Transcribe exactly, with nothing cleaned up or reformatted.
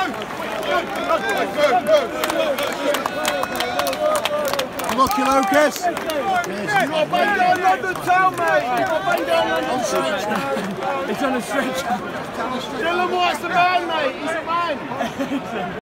Lucky Lucas. You've got to bang down London town, mate. You've got to bang down London town. It's on a stretch. Dillian Whyte's the man, mate. He's the man.